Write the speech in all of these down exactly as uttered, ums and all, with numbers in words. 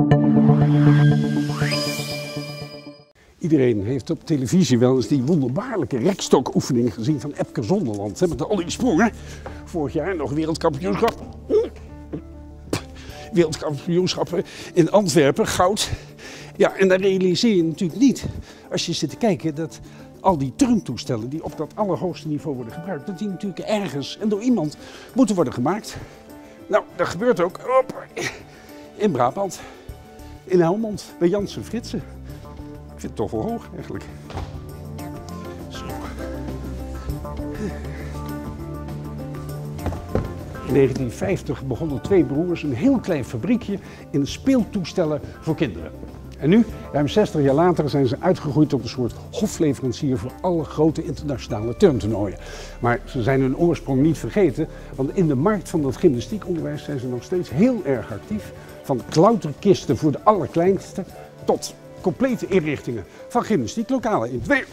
Iedereen heeft op televisie wel eens die wonderbaarlijke rekstokoefening gezien van Epke Zonderland. Met de Ollie Sprongen. Vorig jaar nog wereldkampioenschap. Wereldkampioenschappen in Antwerpen, goud. Ja, en dan realiseer je natuurlijk niet, als je zit te kijken, dat al die turntoestellen die op dat allerhoogste niveau worden gebruikt, dat die natuurlijk ergens en door iemand moeten worden gemaakt. Nou, dat gebeurt ook op, in Brabant, in Helmond, bij Janssen Fritsen. Ik vind het toch wel hoog eigenlijk. Zo. In negentien vijftig begonnen twee broers een heel klein fabriekje in speeltoestellen voor kinderen. En nu, ruim zestig jaar later, zijn ze uitgegroeid tot een soort hofleverancier voor alle grote internationale turntoernooien. Maar ze zijn hun oorsprong niet vergeten, want in de markt van het gymnastiekonderwijs zijn ze nog steeds heel erg actief. Van klauterkisten voor de allerkleinste tot complete inrichtingen van gymnastieklokalen in twee.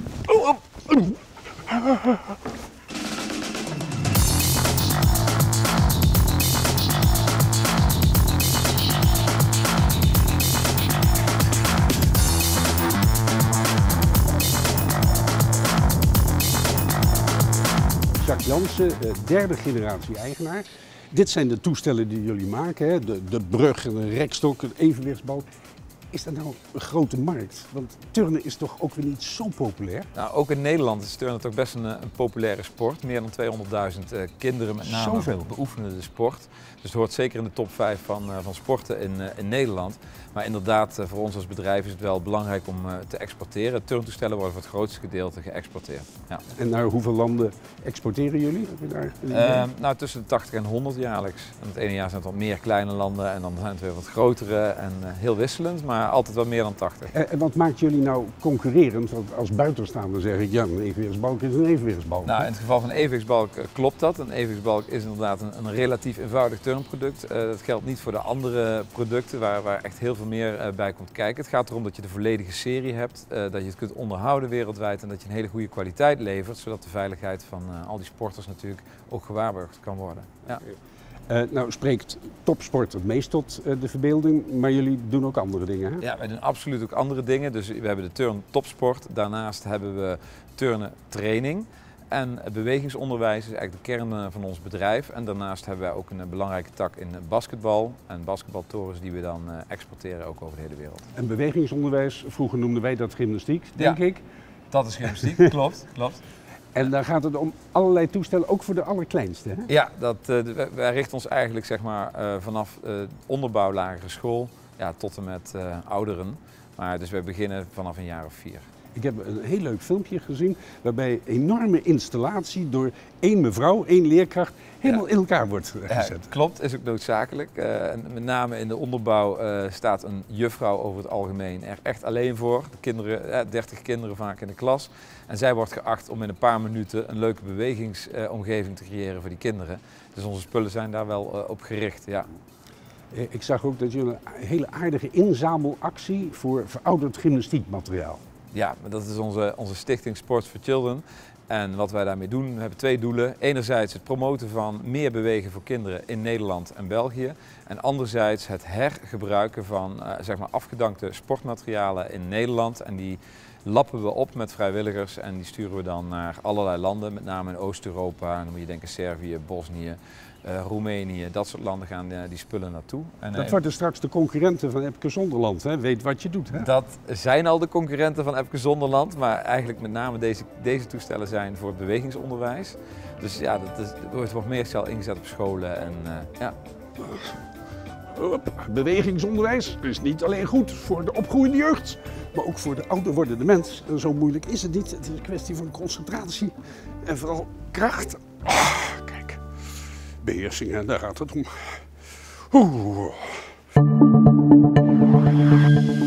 Jacques Janssen, derde generatie eigenaar. Dit zijn de toestellen die jullie maken, hè? De, de brug, de rekstok, een evenwichtsbalk. Is dat nou een grote markt? Want turnen is toch ook weer niet zo populair? Nou, ook in Nederland is turnen toch best een, een populaire sport. Meer dan tweehonderdduizend uh, kinderen met name Zoveel. beoefenen de sport. Dus het hoort zeker in de top vijf van, uh, van sporten in, uh, in Nederland. Maar inderdaad, uh, voor ons als bedrijf is het wel belangrijk om uh, te exporteren. Turntoestellen worden voor het grootste gedeelte geëxporteerd. Ja. En naar hoeveel landen exporteren jullie? Heb je daar een uh, nou, tussen de tachtig en honderd jaarlijks. En het ene jaar zijn het wat meer kleine landen en dan zijn het weer wat grotere en uh, heel wisselend, maar altijd wel meer dan tachtig. En wat maakt jullie nou concurrerend? Want als buitenstaander zeg ik, ja, een evenwichtsbalk is een evenwichtsbalk. Nou, in het geval van een evenwichtsbalk uh, klopt dat. Een evenwichtsbalk is inderdaad een, een relatief eenvoudig turnproduct. Uh, dat geldt niet voor de andere producten waar, waar echt heel veel meer uh, bij komt kijken. Het gaat erom dat je de volledige serie hebt, uh, dat je het kunt onderhouden wereldwijd en dat je een hele goede kwaliteit levert, zodat de veiligheid van uh, al die sporters natuurlijk ook gewaarborgd kan worden. Ja. Uh, nou spreekt topsport het meest tot uh, de verbeelding, maar jullie doen ook andere dingen, hè? Ja, wij doen absoluut ook andere dingen. Dus we hebben de turn topsport, daarnaast hebben we turnen training. En bewegingsonderwijs is eigenlijk de kern van ons bedrijf. En daarnaast hebben wij ook een belangrijke tak in basketbal en basketbaltorens die we dan exporteren ook over de hele wereld. En bewegingsonderwijs, vroeger noemden wij dat gymnastiek, denk ja, ik. Dat is gymnastiek, klopt, klopt. En daar gaat het om allerlei toestellen, ook voor de allerkleinste, hè? Ja, dat, uh, wij richten ons eigenlijk zeg maar, uh, vanaf uh, onderbouw lagere school ja, tot en met uh, ouderen. Maar dus wij beginnen vanaf een jaar of vier. Ik heb een heel leuk filmpje gezien waarbij een enorme installatie door één mevrouw, één leerkracht, helemaal ja. in elkaar wordt gezet. Ja, klopt, is ook noodzakelijk. Uh, en met name in de onderbouw uh, staat een juffrouw over het algemeen er echt alleen voor. De kinderen, uh, dertig kinderen vaak in de klas. En zij wordt geacht om in een paar minuten een leuke bewegingsomgeving te creëren voor die kinderen. Dus onze spullen zijn daar wel uh, op gericht. Ja. Ik zag ook dat jullie een hele aardige inzamelactie voor verouderd gymnastiekmateriaal. Ja, dat is onze, onze stichting Sports for Children. En wat wij daarmee doen, we hebben twee doelen. Enerzijds het promoten van meer bewegen voor kinderen in Nederland en België. En anderzijds het hergebruiken van uh, zeg maar afgedankte sportmaterialen in Nederland. En die lappen we op met vrijwilligers en die sturen we dan naar allerlei landen, met name in Oost-Europa. Dan moet je denken Servië, Bosnië, uh, Roemenië, dat soort landen gaan uh, die spullen naartoe. En, dat uh, worden straks de concurrenten van Epke Zonderland, hè? Weet wat je doet, hè? Dat zijn al de concurrenten van Epke Zonderland, maar eigenlijk met name deze, deze toestellen zijn voor het bewegingsonderwijs. Dus ja, dat is, er wordt meestal ingezet op scholen en uh, ja. Bewegingsonderwijs is niet alleen goed voor de opgroeiende jeugd, maar ook voor de ouder wordende mens. En zo moeilijk is het niet. Het is een kwestie van concentratie en vooral kracht. Oh, kijk, beheersing, hè, daar gaat het om. Oeh.